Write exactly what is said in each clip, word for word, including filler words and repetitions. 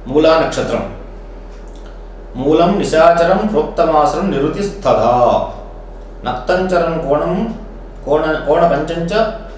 మూలా నక్షత్రం. మూలం నిశాచరం ప్రోక్తమాసరం నిరుతిస్తథా నక్తంచరం కోణం కోణ కోణ పంచంచ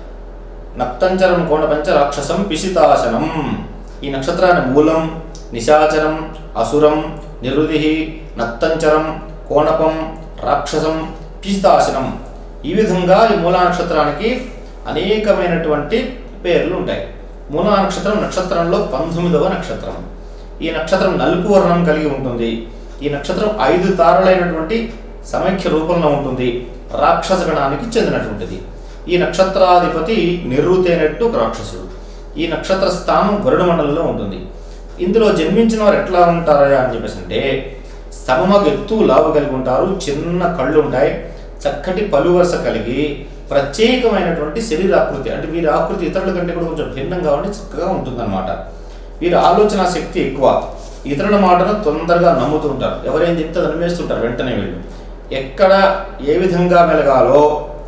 నక్తంచరం కోణ పంచ రాక్షసం పిశితాసనం. ఈ నక్షత్రాన్ని మూలం, నిశాచరం, అసురం, నిరుతి, నక్తంచరం, కోణపం, రాక్షసం, పిశితాసనం ఈ విధంగా ఈ మూలా నక్షత్రానికి అనేకమైనటువంటి పేర్లు ఉంటాయి. మూలా నక్షత్రం నక్షత్రంలో పంతొమ్మిదవ నక్షత్రం. ఈ నక్షత్రం నలుపు వర్ణం కలిగి ఉంటుంది. ఈ నక్షత్రం ఐదు తారలైనటువంటి సమైక్య రూపంలో ఉంటుంది. రాక్షస గణానికి చెందినటువంటిది. ఈ నక్షత్రాధిపతి నిరుతైనట్టు రాక్షసుడు. ఈ నక్షత్ర స్థానం గరుడ మండలంలో ఉంటుంది. ఇందులో జన్మించిన వారు ఎట్లా ఉంటారా అని చెప్పేసి అంటే సమమకు ఎత్తు లావు కలిగి ఉంటారు. చిన్న కళ్ళు ఉంటాయి. చక్కటి పలువరస కలిగి ప్రత్యేకమైనటువంటి శరీరాకృతి, అంటే వీరి ఆకృతి ఇతరుల కంటే కూడా కొంచెం భిన్నంగా ఉండి చక్కగా ఉంటుందన్నమాట. వీరి ఆలోచన శక్తి ఎక్కువ. ఇతరుల మాటను తొందరగా నమ్ముతుంటారు. ఎవరేం చెప్తే నమ్మేస్తుంటారు వెంటనే. వీళ్ళు ఎక్కడ ఏ విధంగా మెలగాలో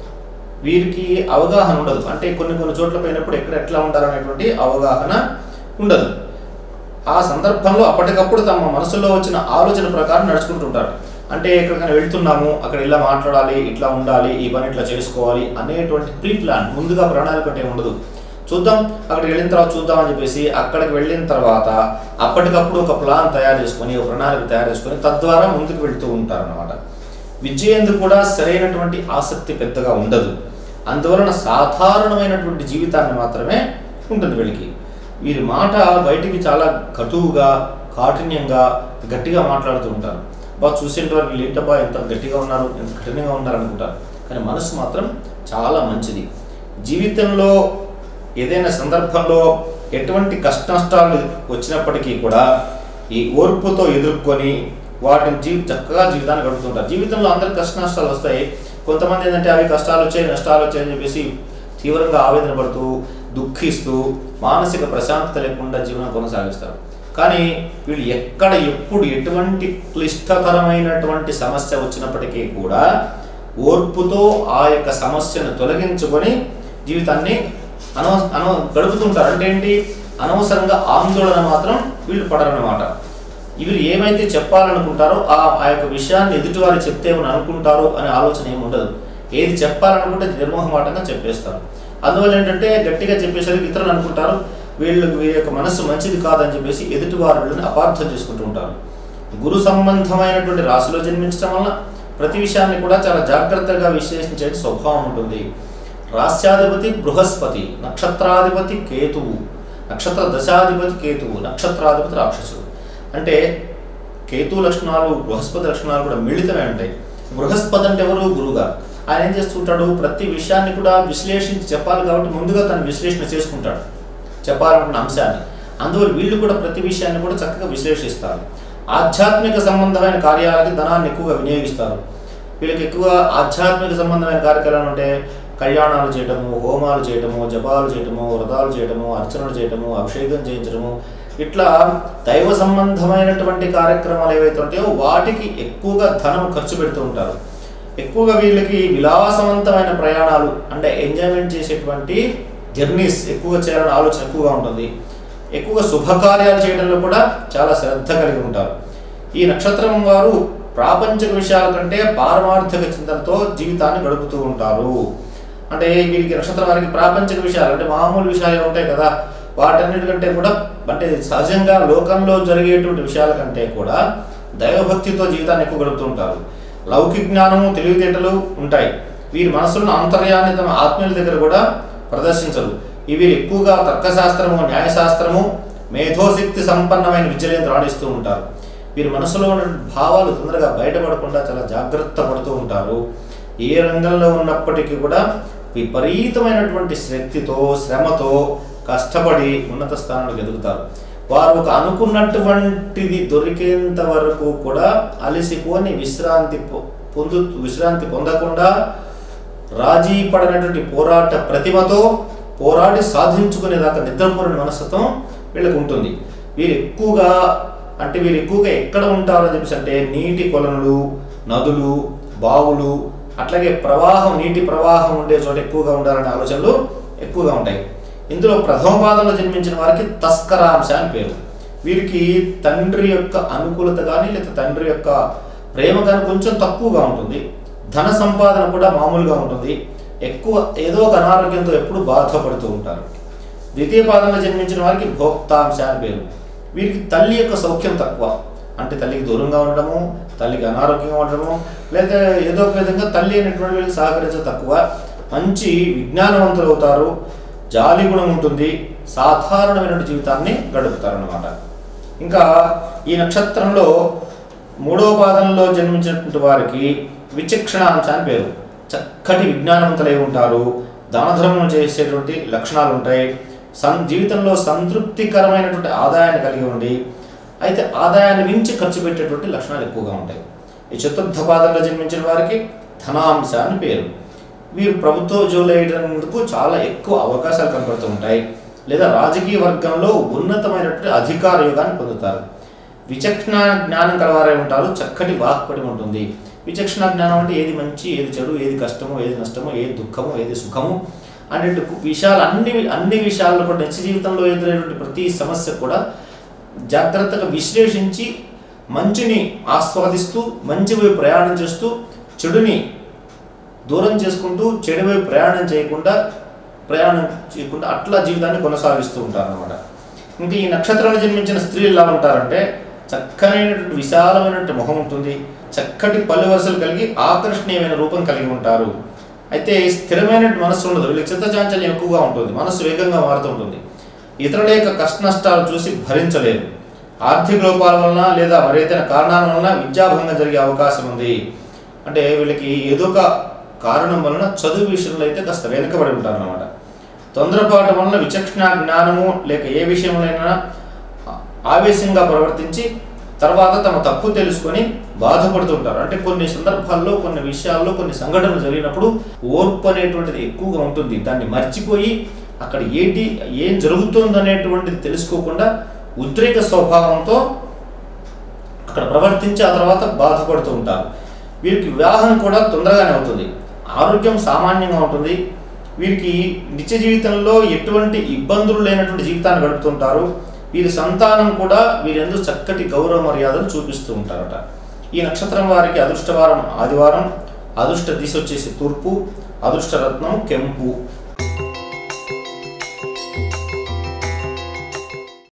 వీరికి అవగాహన ఉండదు. అంటే కొన్ని కొన్ని చోట్ల పోయినప్పుడు ఎక్కడ ఎట్లా ఉండాలనేటువంటి అవగాహన ఉండదు. ఆ సందర్భంలో అప్పటికప్పుడు తమ మనసులో వచ్చిన ఆలోచన ప్రకారం నడుచుకుంటుంటారు. అంటే ఎక్కడికైనా వెళ్తున్నాము, అక్కడ ఇలా మాట్లాడాలి, ఇట్లా ఉండాలి, ఈ పని ఇట్లా చేసుకోవాలి అనేటువంటి ప్రీ ప్లాన్ ముందుగా ప్రణాళిక అంటే ఉండదు. చూద్దాం, అక్కడికి వెళ్ళిన తర్వాత చూద్దాం అని చెప్పేసి అక్కడికి వెళ్ళిన తర్వాత అప్పటికప్పుడు ఒక ప్లాన్ తయారు చేసుకొని, ఒక ప్రణాళిక తయారు చేసుకొని తద్వారా ముందుకు వెళ్తూ ఉంటారు అన్నమాట. విద్య ఎందుకు కూడా సరైనటువంటి ఆసక్తి పెద్దగా ఉండదు. అందువలన సాధారణమైనటువంటి జీవితాన్ని మాత్రమే ఉంటుంది వీళ్ళకి. వీరి మాట బయటికి చాలా కటువుగా, కాఠిన్యంగా, గట్టిగా మాట్లాడుతూ ఉంటారు. బాగా చూసేంత వరకు వీళ్ళు ఏంటబ్బా ఎంత గట్టిగా ఉన్నారు, ఎంత కఠినంగా ఉన్నారు అనుకుంటారు. కానీ మనసు మాత్రం చాలా మంచిది. జీవితంలో ఏదైనా సందర్భంలో ఎటువంటి కష్ట నష్టాలు వచ్చినప్పటికీ కూడా ఈ ఓర్పుతో ఎదుర్కొని వాటిని జీవి చక్కగా జీవితాన్ని గడుపుతుంటారు. జీవితంలో అందరికి కష్ట నష్టాలు వస్తాయి. కొంతమంది ఏంటంటే అవి కష్టాలు వచ్చాయి, నష్టాలు వచ్చాయని చెప్పేసి తీవ్రంగా ఆవేదన పడుతూ, దుఃఖిస్తూ, మానసిక ప్రశాంతత లేకుండా జీవనం కొనసాగిస్తారు. కానీ వీళ్ళు ఎక్కడ ఎప్పుడు ఎటువంటి క్లిష్టతరమైనటువంటి సమస్య వచ్చినప్పటికీ కూడా ఓర్పుతో ఆ యొక్క సమస్యను తొలగించుకొని జీవితాన్ని అనవ అనవ గడుపుతుంటారు. అంటే ఏంటి, అనవసరంగా ఆందోళన మాత్రం వీళ్ళు పడరన్నమాట. వీళ్ళు ఏమైతే చెప్పాలనుకుంటారో ఆ ఆ యొక్క విషయాన్ని ఎదుటివారు చెప్తే ఏమని అనుకుంటారో అనే ఆలోచన ఏమి ఉండదు. ఏది చెప్పాలనుకుంటే నిర్మోహమాటంగా చెప్పేస్తారు. అందువల్ల ఏంటంటే గట్టిగా చెప్పేసరికి ఇతరులు అనుకుంటారు వీళ్ళు వీరి యొక్క మనస్సు మంచిది కాదని చెప్పేసి ఎదుటివారు వీళ్ళని అపార్థం చేసుకుంటూ ఉంటారు. గురు సంబంధమైనటువంటి రాశిలో జన్మించడం వల్ల ప్రతి విషయాన్ని కూడా చాలా జాగ్రత్తగా విశ్లేషించే స్వభావం ఉంటుంది. రాస్యాధిపతి బృహస్పతి, నక్షత్రాధిపతి కేతువు, నక్షత్ర దశాధిపతి కేతువు, నక్షత్రాధిపతి రాక్షసుడు. అంటే కేతు లక్షణాలు, బృహస్పతి లక్షణాలు కూడా మిళితమే ఉంటాయి. బృహస్పతి అంటే ఎవరు? గురువుగారు. ఆయన ఏం చేస్తుంటాడు, ప్రతి విషయాన్ని కూడా విశ్లేషించి చెప్పాలి కాబట్టి ముందుగా తను విశ్లేషణ చేసుకుంటాడు చెప్పాలనుకున్న అంశాన్ని. అందువల్ల వీళ్ళు కూడా ప్రతి విషయాన్ని కూడా చక్కగా విశ్లేషిస్తారు. ఆధ్యాత్మిక సంబంధమైన కార్యాలకి ధనాన్ని ఎక్కువగా వినియోగిస్తారు. వీళ్ళకి ఎక్కువగా ఆధ్యాత్మిక సంబంధమైన కార్యక్రమాలు అంటే కళ్యాణాలు చేయటము, హోమాలు చేయటము, జపాలు చేయటము, వ్రతాలు చేయటము, అర్చనలు చేయటము, అభిషేకం చేయించడము, ఇట్లా దైవ సంబంధమైనటువంటి కార్యక్రమాలు ఏవైతే ఉంటాయో వాటికి ఎక్కువగా ధనం ఖర్చు పెడుతూ ఉంటారు. ఎక్కువగా వీళ్ళకి విలాసవంతమైన ప్రయాణాలు అంటే ఎంజాయ్మెంట్ చేసేటువంటి జర్నీస్ ఎక్కువగా చేయాలని ఆలోచన ఎక్కువగా ఉంటుంది. ఎక్కువగా శుభకార్యాలు చేయడంలో కూడా చాలా శ్రద్ధ కలిగి ఉంటారు. ఈ నక్షత్రం వారు ప్రాపంచిక విషయాల కంటే పారమార్థిక చింతనతో జీవితాన్ని గడుపుతూ ఉంటారు. అంటే వీరికి నక్షత్రం వారికి ప్రాపంచిక విషయాలు అంటే మామూలు విషయాలు ఉంటాయి కదా, వాటన్నిటికంటే కూడా అంటే సహజంగా లోకంలో జరిగేటువంటి విషయాల కంటే కూడా దైవభక్తితో జీవితాన్ని ఎక్కువ గడుపుతూ ఉంటారు. లౌకిక జ్ఞానము, తెలివితేటలు ఉంటాయి. వీరి మనసులో అంతర్యాన్ని తమ ఆత్మీయుల దగ్గర కూడా ప్రదర్శించరు. ఇవి ఎక్కువగా తర్కశాస్త్రము, న్యాయశాస్త్రము, మేధోశక్తి సంపన్నమైన విద్యలను రాణిస్తూ ఉంటారు. వీరి మనసులో ఉన్న భావాలు తొందరగా బయటపడకుండా చాలా జాగ్రత్త పడుతూ ఉంటారు. ఏ రంగంలో ఉన్నప్పటికీ కూడా విపరీతమైనటువంటి శక్తితో, శ్రమతో కష్టపడి ఉన్నత స్థానానికి ఎదుగుతారు. వారు ఒక అనుకున్నటువంటిది దొరికేంత వరకు కూడా అలసిపోని విశ్రాంతి పొందు విశ్రాంతి పొందకుండా రాజీ పడినటువంటి పోరాట ప్రతిమతో పోరాడి సాధించుకునేదాకా నిద్రపోని మనస్తత్వం వీళ్ళకు ఉంటుంది. వీరు ఎక్కువగా అంటే వీరు ఎక్కువగా ఎక్కడ ఉంటారని చెప్పేసి అంటే నీటి కొలనులు, నదులు, బావులు, అట్లాగే ప్రవాహం, నీటి ప్రవాహం ఉండే చోట ఎక్కువగా ఉండాలనే ఆలోచనలు ఎక్కువగా ఉంటాయి. ఇందులో ప్రథమ పాదంలో జన్మించిన వారికి తస్కరాంశ అని పేరు. వీరికి తండ్రి యొక్క అనుకూలత కానీ లేదా తండ్రి యొక్క ప్రేమ కానీ కొంచెం తక్కువగా ఉంటుంది. ధన సంపాదన కూడా మామూలుగా ఉంటుంది. ఎక్కువ ఏదో ఒక అనారోగ్యంతో ఎప్పుడు బాధపడుతూ ఉంటారు. ద్వితీయ పాదంలో జన్మించిన వారికి భోక్తాంశ అని పేరు. వీరికి తల్లి యొక్క సౌఖ్యం తక్కువ, అంటే తల్లికి దూరంగా ఉండడము, తల్లికి అనారోగ్యంగా ఉండడము, లేదా ఏదో ఒక విధంగా తల్లి అనేటువంటి వీళ్ళకి సహకరించడం తక్కువ. మంచి విజ్ఞానవంతులు అవుతారు, జాలి గుణం ఉంటుంది, సాధారణమైన జీవితాన్ని గడుపుతారు అన్నమాట. ఇంకా ఈ నక్షత్రంలో మూడవ పాదంలో జన్మించినటువంటి వారికి విచక్షణాంశ అని పేరు. చక్కటి విజ్ఞానవంతులై ఉంటారు, దానధర్మం చేసేటువంటి లక్షణాలు ఉంటాయి, సం జీవితంలో సంతృప్తికరమైనటువంటి ఆదాయాన్ని కలిగి ఉండి అయితే ఆదాయాన్ని మించి ఖర్చు పెట్టేటువంటి లక్షణాలు ఎక్కువగా ఉంటాయి. ఈ చతుర్థ పాదంలో జన్మించిన వారికి ధనాంశ అని పేరు. వీరు ప్రభుత్వ ఉద్యోగులు అయ్యేందుకు చాలా ఎక్కువ అవకాశాలు కనపడుతూ ఉంటాయి, లేదా రాజకీయ వర్గంలో ఉన్నతమైనటువంటి అధికార యోగాన్ని పొందుతారు. విచక్షణ జ్ఞానం కలవారై ఉంటారు, చక్కటి వాక్పడి ఉంటుంది. విచక్షణ జ్ఞానం అంటే ఏది మంచి, ఏది చెడు, ఏది కష్టమో, ఏది నష్టమో, ఏది దుఃఖమో, ఏది సుఖము అనే విషయాలు అన్ని అన్ని విషయాల్లో కూడా నిత్య జీవితంలో ఎదురైనటువంటి ప్రతి సమస్య కూడా జాగ్రత్తగా విశ్లేషించి మంచిని ఆస్వాదిస్తూ మంచి వైపు ప్రయాణం చేస్తూ చెడుని దూరం చేసుకుంటూ చెడు వైపు ప్రయాణం చేయకుండా ప్రయాణం చేయకుండా అట్లా జీవితాన్ని కొనసాగిస్తూ ఉంటారు అన్నమాట. ఇంకా ఈ నక్షత్రంలో జన్మించిన స్త్రీలు ఎలా ఉంటారంటే చక్కనైనటువంటి విశాలమైనటువంటి మొహం ఉంటుంది, చక్కటి పలు వరుసలు కలిగి ఆకర్షణీయమైన రూపం కలిగి ఉంటారు. అయితే స్థిరమైన మనస్సు ఉండదు, వీళ్ళకి చిత్తచాంచల్యం ఎక్కువగా ఉంటుంది, మనస్సు వేగంగా మారుతూ ఉంటుంది. ఇతరుల యొక్క కష్ట నష్టాలు చూసి భరించలేరు. ఆర్థిక లోపాల వలన లేదా మరేదైనా కారణాల వలన విద్యాభంగం జరిగే అవకాశం ఉంది. అంటే వీళ్ళకి ఏదో ఒక కారణం వలన చదువు విషయంలో అయితే కాస్త వెనుకబడి ఉంటారు అన్నమాట. తొందరపాటు వలన విచక్షణ జ్ఞానము లేక ఏ విషయంలోనైనా ఆవేశంగా ప్రవర్తించి తర్వాత తమ తప్పు తెలుసుకొని బాధపడుతుంటారు. అంటే కొన్ని సందర్భాల్లో కొన్ని విషయాల్లో కొన్ని సంఘటనలు జరిగినప్పుడు ఓర్పు అనేటువంటిది ఎక్కువగా ఉంటుంది. దాన్ని మర్చిపోయి అక్కడ ఏంటి ఏం జరుగుతుంది అనేటువంటిది తెలుసుకోకుండా ఉద్రేక స్వభావంతో అక్కడ ప్రవర్తించి ఆ తర్వాత బాధపడుతూ ఉంటారు. వీరికి వివాహం కూడా తొందరగానే అవుతుంది, ఆరోగ్యం సామాన్యంగా ఉంటుంది. వీరికి నిత్య జీవితంలో ఎటువంటి ఇబ్బందులు లేనటువంటి జీవితాన్ని గడుపుతుంటారు. వీరి సంతానం కూడా వీరెందు చక్కటి గౌరవ మర్యాదలు చూపిస్తూ ఉంటారట. ఈ నక్షత్రం వారికి అదృష్టవారం ఆదివారం, అదృష్ట దిశ వచ్చేసి తూర్పు, అదృష్ట రత్నం కెంపు.